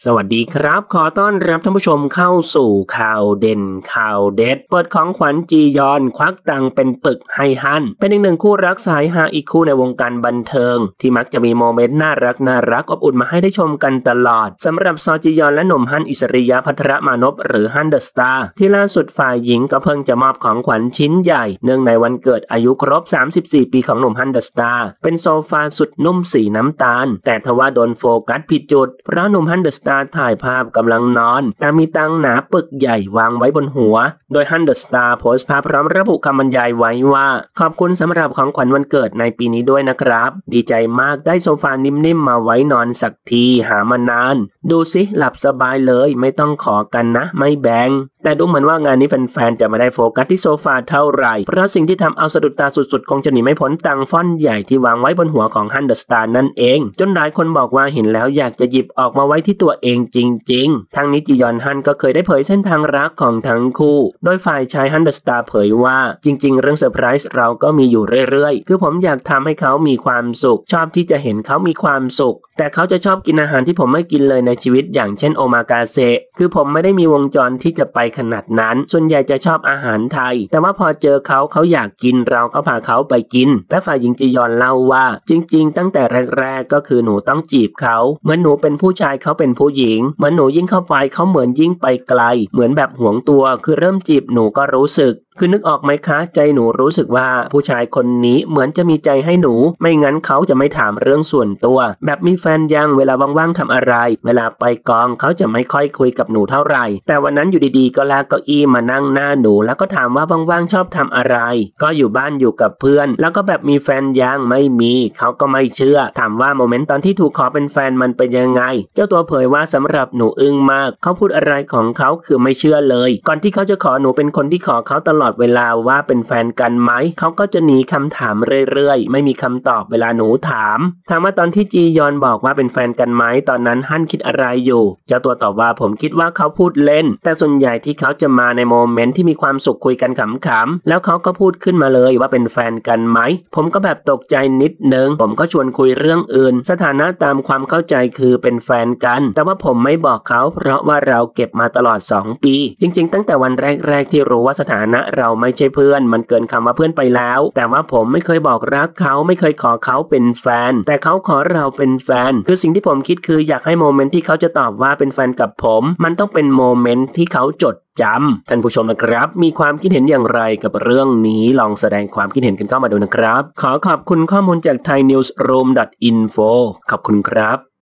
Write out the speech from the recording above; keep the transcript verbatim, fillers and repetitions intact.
สวัสดีครับขอต้อนรับท่านผู้ชมเข้าสู่ข่าวเด่นข่าวเด็ดเปิดของขวัญจียอนควักตังเป็นปึกให้ฮั่นเป็นอีกหนึ่งคู่รักสายฮาอีกคู่ในวงการบันเทิงที่มักจะมีโมเมนต์น่ารักน่ารักอบอุ่นมาให้ได้ชมกันตลอดสำหรับซอจียอนและหนุ่มฮั่นอิสริยะภัทรมานพหรือฮั่นเดอะสตาร์ที่ล่าสุดฝ่ายหญิงก็เพิ่งจะมอบของขวัญชิ้นใหญ่เนื่องในวันเกิดอายุครบสามสิบสี่ปีของหนุ่มฮั่นเดอะสตาร์เป็นโซฟาสุดนุ่มสีน้ำตาลแต่ทว่าโดนโฟกัสผิดจุดเพราะหนุ่มฮั่นเดอะสตาร์ถ่ายภาพกำลังนอนแต่มีตังหนาปึกใหญ่วางไว้บนหัวโดยฮั่นเดอะสตาร์โพสต์ภาพพร้อมระบุคำบรรยายไว้ว่าขอบคุณสำหรับของขวัญวันเกิดในปีนี้ด้วยนะครับดีใจมากได้โซฟานิ่มๆมาไว้นอนสักทีหามานานดูสิหลับสบายเลยไม่ต้องขอกันนะไม่แบ่งแต่ดูเหมือนว่างานนี้แฟนๆจะไม่ได้โฟกัสที่โซฟาเท่าไหร่เพราะสิ่งที่ทำเอาสะดุดตาสุดๆคงจะหนีไม่พ้นตังฟ่อนใหญ่ที่วางไว้บนหัวของฮั่นเดอะสตาร์นั่นเองจนหลายคนบอกว่าเห็นแล้วอยากจะหยิบออกมาไว้ที่ตัวเองจริงๆทั้งนี้จียอนฮั่นก็เคยได้เผยเส้นทางรักของทั้งคู่โดยฝ่ายชายฮั่นเดอะสตาร์เผยว่าจริงๆเรื่องเซอร์ไพรส์เราก็มีอยู่เรื่อยๆคือผมอยากทำให้เขามีความสุขชอบที่จะเห็นเขามีความสุขแต่เขาจะชอบกินอาหารที่ผมไม่กินเลยในชีวิตอย่างเช่นโอมากาเซคือผมไม่ได้มีวงจรที่จะไปขนาดนั้นส่วนใหญ่จะชอบอาหารไทยแต่ว่าพอเจอเขาเขาอยากกินเราก็พาเขาไปกินและฝ่ายหญิงจียอนเล่าว่าจริงๆตั้งแต่แรกๆก็คือหนูต้องจีบเขาเหมือนหนูเป็นผู้ชายเขาเป็นผู้หญิงเหมือนหนูยิ่งเข้าไปเขาเหมือนยิ่งไปไกลเหมือนแบบหวงตัวคือเริ่มจีบหนูก็รู้สึกคือนึกออกไหมคะใจหนูรู้สึกว่าผู้ชายคนนี้เหมือนจะมีใจให้หนูไม่งั้นเขาจะไม่ถามเรื่องส่วนตัวแบบมีแฟนยังเวลาว่างๆทำอะไรเวลาไปกองเขาจะไม่ค่อยคุยกับหนูเท่าไหร่แต่วันนั้นอยู่ดีๆก็ลากเก้าอี้มานั่งหน้าหนูแล้วก็ถามว่าว่างๆชอบทำอะไรก็อยู่บ้านอยู่กับเพื่อนแล้วก็แบบมีแฟนยังไม่มีเขาก็ไม่เชื่อถามว่าโมเมนต์ตอนที่ถูกขอเป็นแฟนมันเป็นยังไงเจ้าตัวเผยว่าสำหรับหนูอึ้งมากเขาพูดอะไรของเขาคือไม่เชื่อเลยก่อนที่เขาจะขอหนูเป็นคนที่ขอเขาตลอดตลอดเวลาว่าเป็นแฟนกันไหมเขาก็จะหนีคำถามเรื่อยๆไม่มีคำตอบเวลาหนูถามถามว่าตอนที่จียอนบอกว่าเป็นแฟนกันไหมตอนนั้นฮั่นคิดอะไรอยู่เจ้าตัวตอบว่าผมคิดว่าเขาพูดเล่นแต่ส่วนใหญ่ที่เขาจะมาในโมเมนต์ที่มีความสุขคุยกันขำๆแล้วเขาก็พูดขึ้นมาเลยว่าเป็นแฟนกันไหมผมก็แบบตกใจนิดนึงผมก็ชวนคุยเรื่องอื่นสถานะตามความเข้าใจคือเป็นแฟนกันแต่ว่าผมไม่บอกเขาเพราะว่าเราเก็บมาตลอดสองปีจริงๆตั้งแต่วันแรกๆที่รู้ว่าสถานะเราไม่ใช่เพื่อนมันเกินคำว่าเพื่อนไปแล้วแต่ว่าผมไม่เคยบอกรักเขาไม่เคยขอเขาเป็นแฟนแต่เขาขอเราเป็นแฟนคือสิ่งที่ผมคิดคืออยากให้โมเมนต์ที่เขาจะตอบว่าเป็นแฟนกับผมมันต้องเป็นโมเมนต์ที่เขาจดจำท่านผู้ชมนะครับมีความคิดเห็นอย่างไรกับเรื่องนี้ลองแสดงความคิดเห็นกันเข้ามาดูนะครับขอขอบคุณข้อมูลจาก ไทยนิวส์รูม ดอท อินโฟ ขอบคุณครับ